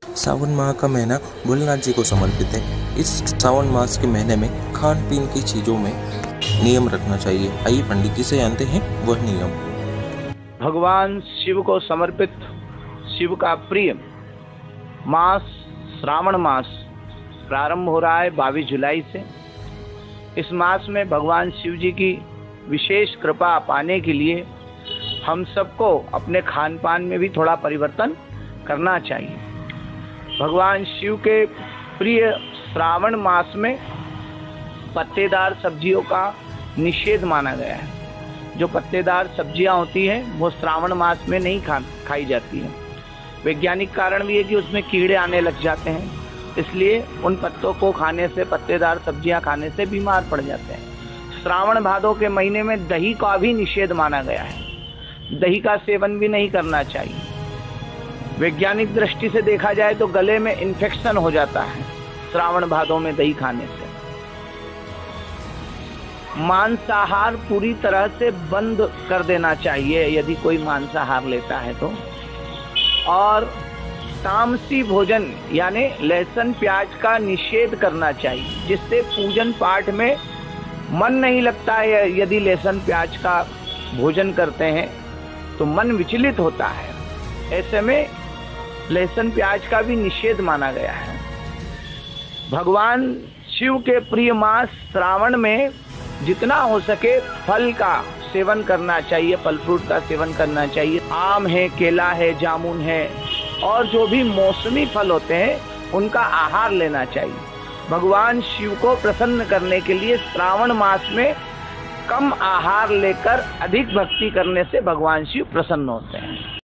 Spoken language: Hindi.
सावन माह का महीना भोलेनाथ जी को समर्पित है। इस सावन मास के महीने में खान पीन की चीज़ों में नियम रखना चाहिए। आइए पंडित जी से जानते हैं वह नियम। भगवान शिव को समर्पित शिव का प्रिय मास श्रावण मास प्रारंभ हो रहा है 22 जुलाई से। इस मास में भगवान शिव जी की विशेष कृपा पाने के लिए हम सबको अपने खान पान में भी थोड़ा परिवर्तन करना चाहिए। भगवान शिव के प्रिय श्रावण मास में पत्तेदार सब्जियों का निषेध माना गया है। जो पत्तेदार सब्जियां होती हैं वो श्रावण मास में नहीं खाई जाती हैं। वैज्ञानिक कारण भी है कि उसमें कीड़े आने लग जाते हैं, इसलिए उन पत्तों को खाने से, पत्तेदार सब्जियां खाने से बीमार पड़ जाते हैं। श्रावण भादों के महीने में दही का भी निषेध माना गया है। दही का सेवन भी नहीं करना चाहिए। वैज्ञानिक दृष्टि से देखा जाए तो गले में इन्फेक्शन हो जाता है श्रावण भादों में दही खाने से। मांसाहार पूरी तरह से बंद कर देना चाहिए यदि कोई मांसाहार लेता है तो। और तामसी भोजन यानी लहसुन प्याज का निषेध करना चाहिए, जिससे पूजन पाठ में मन नहीं लगता है। यदि लहसुन प्याज का भोजन करते हैं तो मन विचलित होता है। ऐसे में लहसुन प्याज का भी निषेध माना गया है। भगवान शिव के प्रिय मास श्रावण में जितना हो सके फल का सेवन करना चाहिए, फल फ्रूट का सेवन करना चाहिए। आम है, केला है, जामुन है और जो भी मौसमी फल होते हैं उनका आहार लेना चाहिए। भगवान शिव को प्रसन्न करने के लिए श्रावण मास में कम आहार लेकर अधिक भक्ति करने से भगवान शिव प्रसन्न होते हैं।